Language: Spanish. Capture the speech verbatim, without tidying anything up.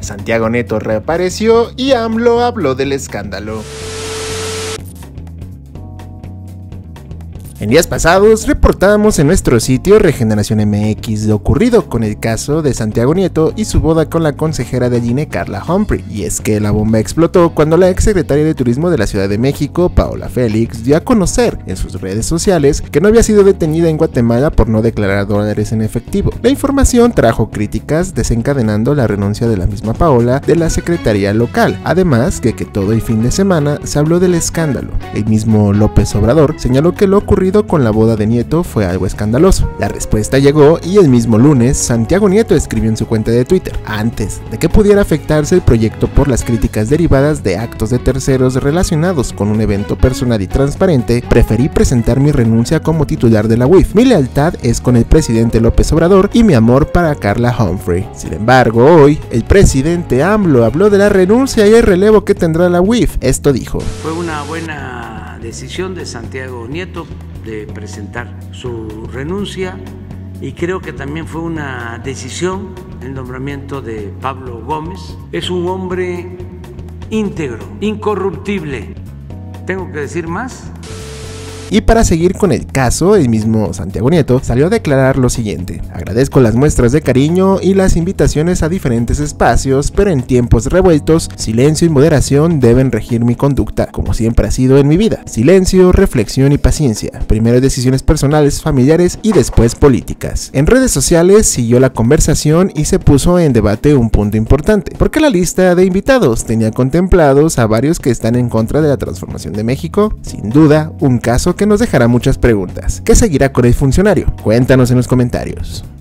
Santiago Nieto reapareció y AMLO habló del escándalo. En días pasados reportábamos en nuestro sitio Regeneración M X lo ocurrido con el caso de Santiago Nieto y su boda con la consejera de Allí, Carla Humphrey, y es que la bomba explotó cuando la exsecretaria de Turismo de la Ciudad de México, Paola Félix, dio a conocer en sus redes sociales que no había sido detenida en Guatemala por no declarar dólares en efectivo. La información trajo críticas, desencadenando la renuncia de la misma Paola de la secretaría local, además de que todo el fin de semana se habló del escándalo. El mismo López Obrador señaló que lo ocurrido con la boda de Nieto fue algo escandaloso. La respuesta llegó y el mismo lunes Santiago Nieto escribió en su cuenta de Twitter: antes de que pudiera afectarse el proyecto por las críticas derivadas de actos de terceros relacionados con un evento personal y transparente, preferí presentar mi renuncia como titular de la U I F. Mi lealtad es con el presidente López Obrador y mi amor para Carla Humphrey. Sin embargo, hoy el presidente AMLO habló de la renuncia y el relevo que tendrá la U I F. Esto dijo: fue una buena decisión de Santiago Nieto de presentar su renuncia, y creo que también fue una decisión el nombramiento de Pablo Gómez. Es un hombre íntegro, incorruptible. ¿Tengo que decir más? Y para seguir con el caso, el mismo Santiago Nieto salió a declarar lo siguiente: agradezco las muestras de cariño y las invitaciones a diferentes espacios, pero en tiempos revueltos, silencio y moderación deben regir mi conducta, como siempre ha sido en mi vida. Silencio, reflexión y paciencia. Primero decisiones personales, familiares y después políticas. En redes sociales siguió la conversación y se puso en debate un punto importante, porque la lista de invitados tenía contemplados a varios que están en contra de la transformación de México. Sin duda, un caso que nos dejará muchas preguntas. ¿Qué seguirá con el funcionario? Cuéntanos en los comentarios.